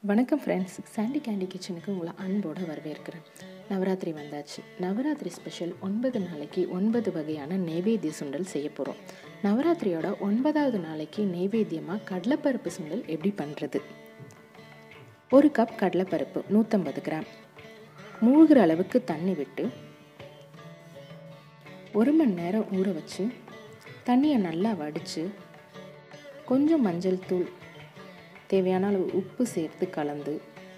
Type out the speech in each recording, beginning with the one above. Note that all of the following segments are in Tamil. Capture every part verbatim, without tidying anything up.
வணக்கம் ஃப்ரெண்ட்ஸ், சாண்டி கேண்டி கிச்சனுக்கு உங்களை அன்போடு வரவேற்கிறேன். நவராத்திரி வந்தாச்சு. நவராத்திரி ஸ்பெஷல் ஒன்பது நாளைக்கு ஒன்பது வகையான நெய்வேத்திய சுண்டல் செய்ய போகிறோம். நவராத்திரியோட ஒன்பதாவது நாளைக்கு நெய்வேத்தியமாக கடலைப்பருப்பு சுண்டல் எப்படி பண்ணுறது? ஒரு கப் கடலைப்பருப்பு நூற்றம்பது கிராம் மூழ்கிற அளவுக்கு தண்ணி விட்டு ஒரு மணி நேரம் ஊற வச்சு தண்ணியை நல்லா வடித்து கொஞ்சம் மஞ்சள் தூள், தேவையான அளவு உப்பு சேர்த்து கலந்து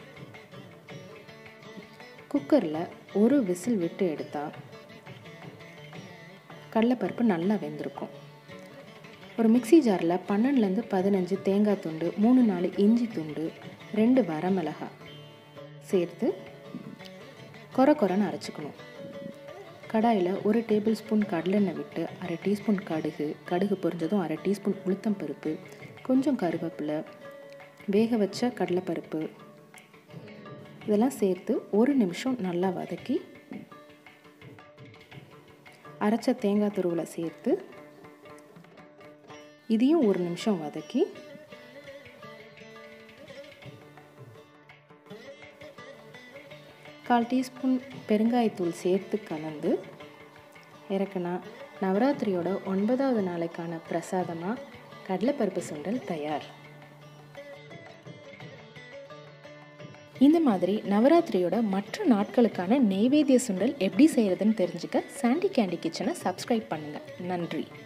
குக்கரில் ஒரு விசில் விட்டு எடுத்தால் கடலைப்பருப்பு நல்லா வெந்திருக்கும். ஒரு மிக்சி ஜாரில் பன்னெண்டுலேருந்து பதினஞ்சு தேங்காய் துண்டு, மூணு நாலு இஞ்சி துண்டு, ரெண்டு வரமிளகாய் சேர்த்து கொர கொரன்னு அரைச்சிக்கணும். கடாயில் ஒரு டேபிள் ஸ்பூன் கடலெண்ணெய் விட்டு அரை டீஸ்பூன் கடுகு கடுகு பொரிஞ்சதும் அரை டீஸ்பூன் உளுத்தம் பருப்பு, கொஞ்சம் கருவேப்பிலை, வேக வச்ச கடலைப்பருப்பு இதெல்லாம் சேர்த்து ஒரு நிமிஷம் நல்லா வதக்கி அரைச்ச தேங்காய் துருவலை சேர்த்து இதையும் ஒரு நிமிஷம் வதக்கி கால் டீஸ்பூன் பெருங்காயத்தூள் சேர்த்து கலந்து இறக்குனா நவராத்திரியோட ஒன்பதாவது நாளைக்கான பிரசாதமாக கடலைப்பருப்பு சுண்டல் தயார். இந்த மாதிரி நவராத்திரியோட மற்ற நாட்களுக்கான நெய்வேத்திய சுண்டல் எப்படி செய்கிறதுன்னு தெரிஞ்சுக்க சாண்டி கேண்டி கிச்சனை சப்ஸ்கிரைப் பண்ணுங்கள். நன்றி.